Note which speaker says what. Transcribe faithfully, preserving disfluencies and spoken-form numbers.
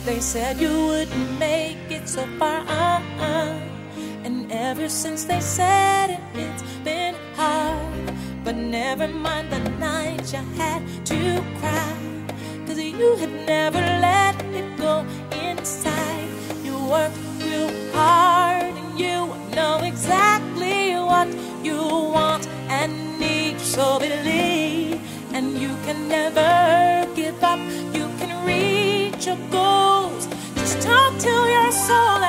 Speaker 1: They said you wouldn't make it so far, uh-uh. And ever since they said it, it's been hard. But never mind the night you had to cry, 'cause you had never let it go inside. You worked real hard and you know exactly what you want and need. So believe, and you can never give up. You can reach your goals. Just talk to your soul